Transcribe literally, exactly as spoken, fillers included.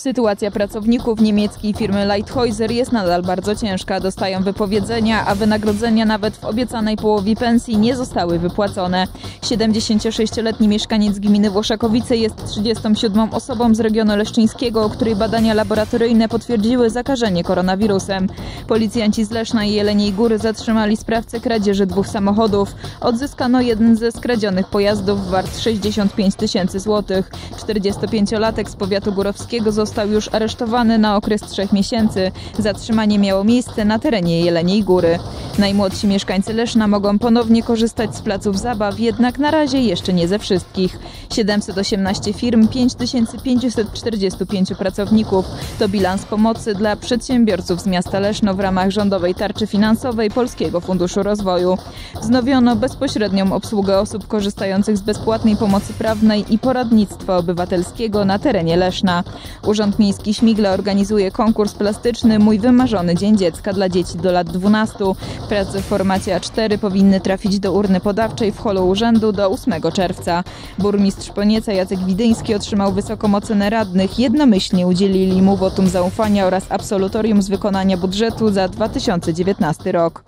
Sytuacja pracowników niemieckiej firmy Lighthizer jest nadal bardzo ciężka. Dostają wypowiedzenia, a wynagrodzenia nawet w obiecanej połowie pensji nie zostały wypłacone. siedemdziesięciosześcioletni mieszkaniec gminy Włoszakowice jest trzydziestą siódmą osobą z regionu leszczyńskiego, o której badania laboratoryjne potwierdziły zakażenie koronawirusem. Policjanci z Leszna i Jeleniej Góry zatrzymali sprawcę kradzieży dwóch samochodów. Odzyskano jeden ze skradzionych pojazdów wart sześćdziesiąt pięć tysięcy złotych. czterdziestopięciolatek z powiatu górowskiego został już aresztowany na okres trzech miesięcy. Zatrzymanie miało miejsce na terenie Jeleniej Góry. Najmłodsi mieszkańcy Leszna mogą ponownie korzystać z placów zabaw, jednak na razie jeszcze nie ze wszystkich. siedemset osiemnaście firm, pięć tysięcy pięćset czterdzieści pięć pracowników. To bilans pomocy dla przedsiębiorców z miasta Leszno w ramach rządowej tarczy finansowej Polskiego Funduszu Rozwoju. Wznowiono bezpośrednią obsługę osób korzystających z bezpłatnej pomocy prawnej i poradnictwa obywatelskiego na terenie Leszna. Urząd Miejski Śmigla organizuje konkurs plastyczny Mój wymarzony Dzień Dziecka dla dzieci do lat dwunastu. Prace w formacie A cztery powinny trafić do urny podawczej w holu urzędu do ósmego czerwca. Burmistrz Ponieca Jacek Widyński otrzymał wysoką ocenę radnych. Jednomyślnie udzielili mu wotum zaufania oraz absolutorium z wykonania budżetu za dwa tysiące dziewiętnasty rok.